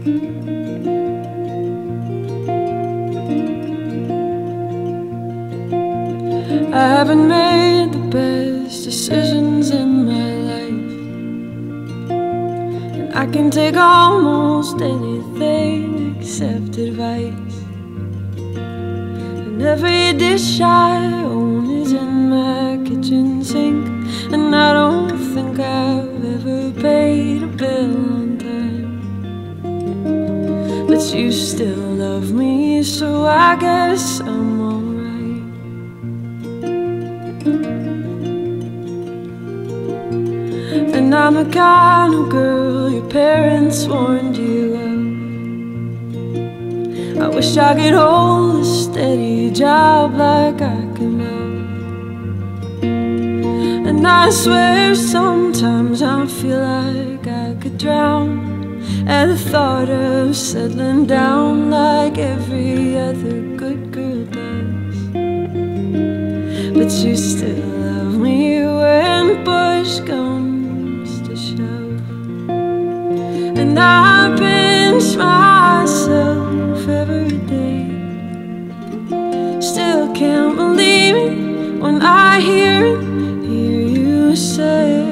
I haven't made the best decisions in my life, and I can take almost anything except advice. And every dish I own is in my kitchen sink, and I don't think I've ever paid a bill on time. But you still love me, so I guess I'm alright. And I'm the kind of girl your parents warned you of. I wish I could hold a steady job like I can love. And I swear sometimes I feel like I could drown at the thought of settling down like every other good girl does. But you still love me when push comes to shove. And I pinch myself every day, still can't believe it when I hear you say,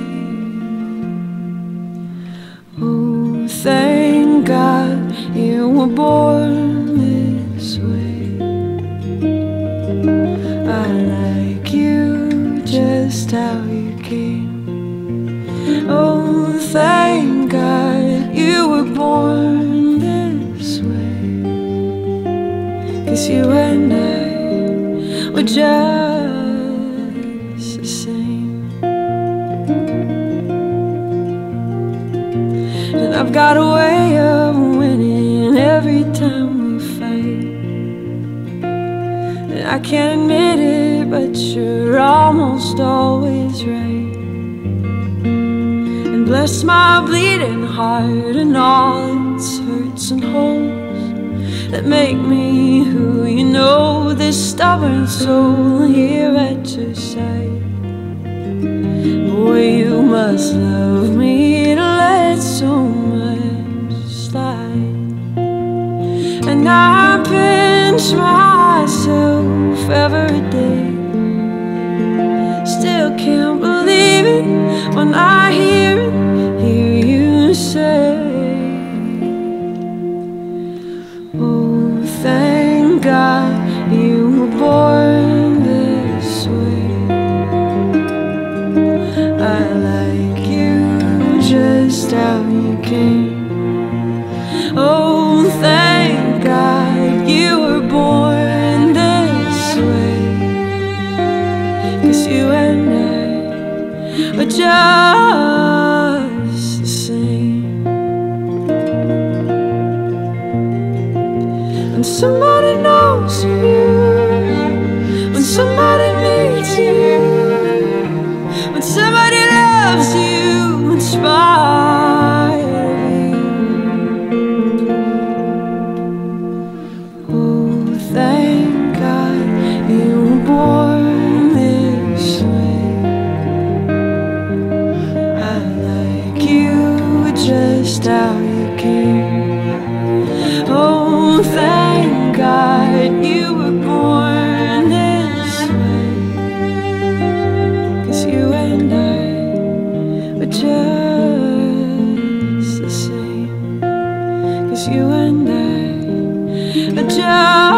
oh, thank God you were born this way. I like you just how you came. Oh, thank God you were born this way, 'cause you and I were just the same. And I've got a way of winning every time we fight. And I can't admit it, but you're almost always right. And bless my bleeding heart and all its hurts and holes that make me who you know, this stubborn soul here at your side. Boy, you must love me to let so much slide. And I pinch myself every day, still can't believe it when I hear you say, oh, thank God you were born this way. I like you just how you came. Oh, thank God you were born this way, 'cause you and I are just the same. When somebody knows you, when somebody needs you, when somebody loves you in spite of you. Oh, thank God you were born this way. I like you just how you came. Oh, thank God you were born this way, 'cause you and I were just the same. 'Cause you and I are just